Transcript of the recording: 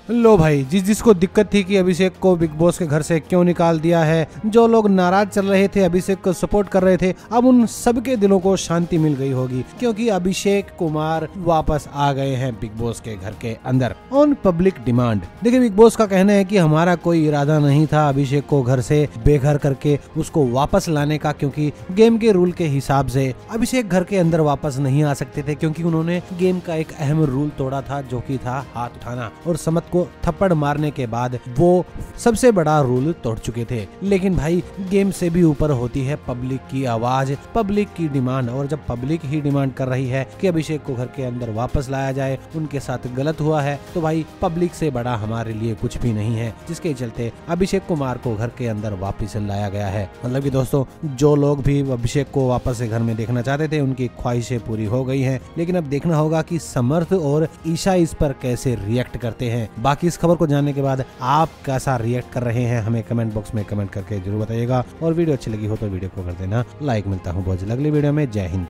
लो भाई, जिसको दिक्कत थी कि अभिषेक को बिग बॉस के घर से क्यों निकाल दिया है, जो लोग नाराज चल रहे थे, अभिषेक को सपोर्ट कर रहे थे, अब उन सबके दिलों को शांति मिल गई होगी, क्योंकि अभिषेक कुमार वापस आ गए हैं बिग बॉस के घर के अंदर ऑन पब्लिक डिमांड। देखिए, बिग बॉस का कहना है कि हमारा कोई इरादा नहीं था अभिषेक को घर से बेघर करके उसको वापस लाने का, क्योंकि गेम के रूल के हिसाब से अभिषेक घर के अंदर वापस नहीं आ सकते थे, क्योंकि उन्होंने गेम का एक अहम रूल तोड़ा था, जो कि था हाथ उठाना, और समत को थप्पड़ मारने के बाद वो सबसे बड़ा रूल तोड़ चुके थे। लेकिन भाई, गेम से भी ऊपर होती है पब्लिक की आवाज, पब्लिक की डिमांड, और जब पब्लिक ही डिमांड कर रही है कि अभिषेक को घर के अंदर वापस लाया जाए, उनके साथ गलत हुआ है, तो भाई पब्लिक से बड़ा हमारे लिए कुछ भी नहीं है, जिसके चलते अभिषेक कुमार को घर के अंदर वापस लाया गया है। मतलब कि दोस्तों, जो लोग भी अभिषेक को वापस से घर में देखना चाहते थे, उनकी ख्वाहिशें पूरी हो गई हैं। लेकिन अब देखना होगा कि समर्थ और ईशा इस पर कैसे रिएक्ट करते हैं। बाकी इस खबर को जानने के बाद आप कैसा रिएक्ट कर रहे हैं, हमें कमेंट बॉक्स में कमेंट करके जरूर बताइएगा, और वीडियो अच्छी लगी हो तो वीडियो को कर देना लाइक। मिलता हूँ बहुत जल्द अगली वीडियो में। जय हिंद।